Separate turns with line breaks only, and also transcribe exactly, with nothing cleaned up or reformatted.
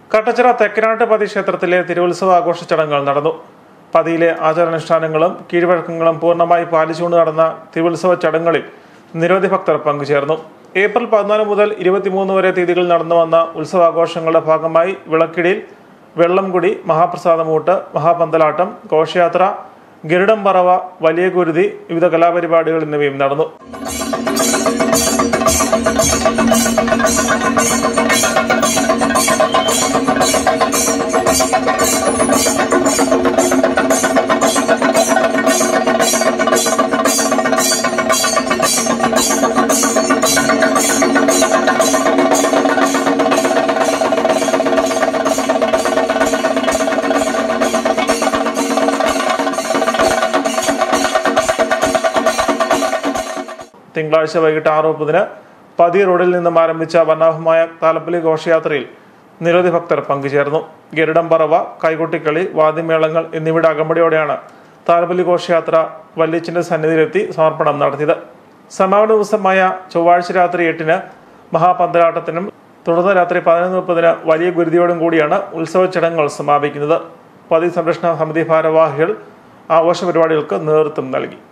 കട്ടച്ചിറ തെക്കനാട്ടുപതി ക്ഷേത്രത്തിലെ തിരുവുത്സവ ആഘോഷ ചടങ്ങുകൾ നടന്നു. പതിയിലെ ആചാരാനുഷ്ഠാനങ്ങളും കീഴ്വഴക്കങ്ങളും പൂർണ്ണമായി പാലിച്ചുകൊണ്ട് നടന്ന തിരുവുത്സവ ചടങ്ങുകളിൽ നിരവധി ഭക്തർ പങ്കുചേർന്നു. ഏപ്രിൽ പതിനാല് മുതൽ ഇരുപത്തിമൂന്ന് വരെ തീയതികളിൽ നടന്നു വന്ന ഉത്സവാഘോഷങ്ങളുടെ ഭാഗമായി വിളക്കിടിയിൽ, വെള്ളംകുടി, മഹാപ്രസാദമൂട്ട്, മഹാപന്തലാട്ടം, ഘോഷയാത്ര, ഗരുഡം പറവ, വലിയ കുരുതി, വിവിധ കലാപരിപാടികൾ എന്നിവയും നടന്നു. തിങ്കളാഴ്ച വൈകിട്ട് ആറ് മുപ്പതിന് പതി റോഡിൽ നിന്നും ആരംഭിച്ച വർണ്ണാഭമായ താലപ്പൊലി ഘോഷയാത്രയിൽ നിരവധി ഭക്തർ പങ്കുചേർന്നു. ഗരുഡം പറവ, കൈകൊട്ടിക്കളി, വാദ്യമേളങ്ങൾ എന്നിവയുടെ അകമ്പടിയോടെയാണ് താലപ്പൊലി ഘോഷയാത്ര വല്യച്ഛന്റെ സന്നിധിയിലെത്തി സമർപ്പണം നടത്തിയത്. സമാപന ദിവസമായ ചൊവ്വാഴ്ച രാത്രി എട്ടിന് മഹാപന്തലാട്ടത്തിനും തുടർന്ന് രാത്രി പതിനൊന്ന് മുപ്പതിന് വലിയ ഗുരുതിയോടും കൂടിയാണ് ഉത്സവ ചടങ്ങുകൾ സമാപിക്കുന്നത്. പതി സംരക്ഷണ സമിതി ഭാരവാഹികൾ ആഘോഷ പരിപാടികൾക്ക് നേതൃത്വം നൽകി.